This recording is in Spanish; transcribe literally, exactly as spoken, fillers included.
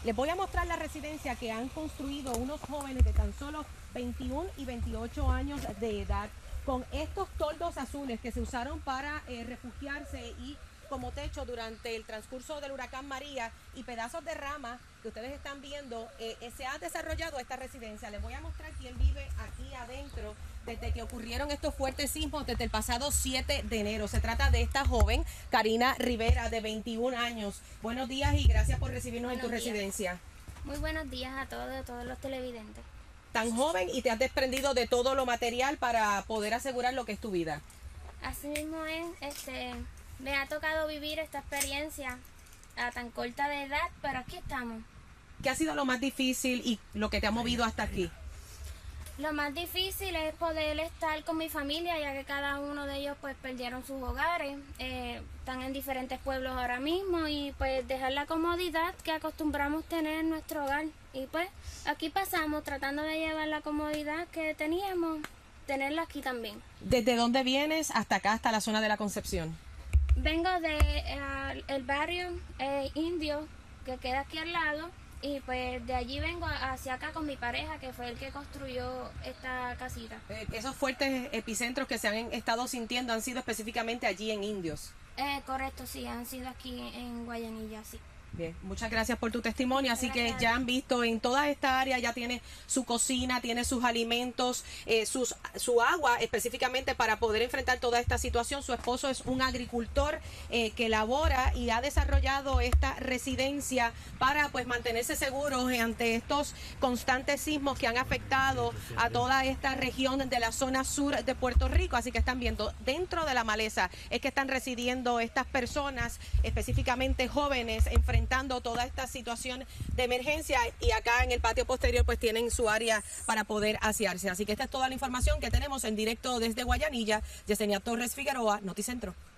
Les voy a mostrar la residencia que han construido unos jóvenes de tan solo veintiuno y veintiocho años de edad, con estos toldos azules que se usaron para eh, refugiarse y como techo durante el transcurso del huracán María, y pedazos de rama que ustedes están viendo. Eh, eh, se ha desarrollado esta residencia. Les voy a mostrar quién vive aquí adentro desde que ocurrieron estos fuertes sismos desde el pasado siete de enero. Se trata de esta joven, Karina Rivera, de veintiún años. Buenos días y gracias por recibirnos buenos en tu días. Residencia. Muy buenos días a todos, a todos los televidentes. Tan joven y te has desprendido de todo lo material para poder asegurar lo que es tu vida. Así mismo es, este, me ha tocado vivir esta experiencia a tan corta de edad, pero aquí estamos. ¿Qué ha sido lo más difícil y lo que te ha movido hasta aquí? Lo más difícil es poder estar con mi familia, ya que cada uno de ellos pues perdieron sus hogares, eh, están en diferentes pueblos ahora mismo, y pues dejar la comodidad que acostumbramos tener en nuestro hogar. Y pues aquí pasamos tratando de llevar la comodidad que teníamos, tenerla aquí también. ¿Desde dónde vienes hasta acá, hasta la zona de la Concepción? Vengo de eh, el barrio eh, indio que queda aquí al lado. Y pues de allí vengo hacia acá con mi pareja, que fue el que construyó esta casita. Eh, esos fuertes epicentros que se han estado sintiendo han sido específicamente allí en Indios. Eh, correcto, sí, han sido aquí en Guayanilla, sí. Bien, muchas gracias por tu testimonio. Así gracias. que ya han visto en toda esta área, ya tiene su cocina, tiene sus alimentos, eh, sus, su agua específicamente para poder enfrentar toda esta situación. Su esposo es un agricultor eh, que labora y ha desarrollado esta residencia para pues mantenerse seguros ante estos constantes sismos que han afectado a toda esta región de la zona sur de Puerto Rico. Así que están viendo, dentro de la maleza es que están residiendo estas personas, específicamente jóvenes, enfrentando toda esta situación de emergencia, y acá en el patio posterior pues tienen su área para poder asearse. Así que esta es toda la información que tenemos en directo desde Guayanilla. Yesenia Torres Figueroa, Noticentro.